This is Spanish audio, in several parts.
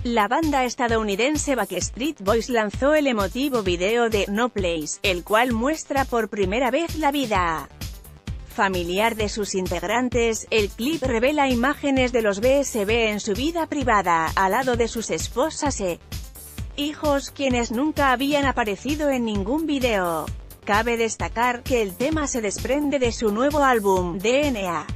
La banda estadounidense Backstreet Boys lanzó el emotivo video de No Place, el cual muestra por primera vez la vida familiar de sus integrantes. El clip revela imágenes de los BSB en su vida privada, al lado de sus esposas e hijos, quienes nunca habían aparecido en ningún video. Cabe destacar que el tema se desprende de su nuevo álbum, DNA,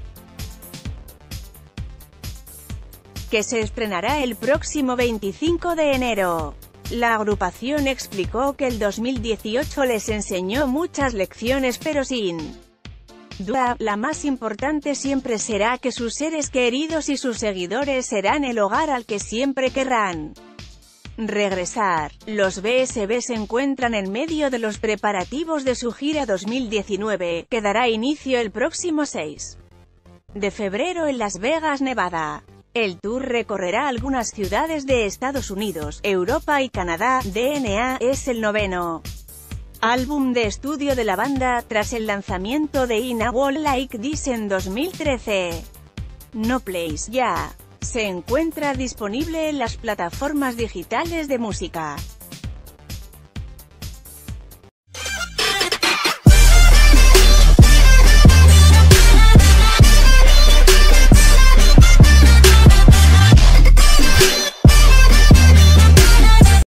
que se estrenará el próximo 25 de enero. La agrupación explicó que el 2018 les enseñó muchas lecciones, pero sin duda, la más importante siempre será que sus seres queridos y sus seguidores serán el hogar al que siempre querrán regresar. Los BSB se encuentran en medio de los preparativos de su gira 2019, que dará inicio el próximo 6 de febrero en Las Vegas, Nevada. El tour recorrerá algunas ciudades de Estados Unidos, Europa y Canadá. DNA es el 9º álbum de estudio de la banda, tras el lanzamiento de In a World Like This en 2013. No Place ya se encuentra disponible en las plataformas digitales de música.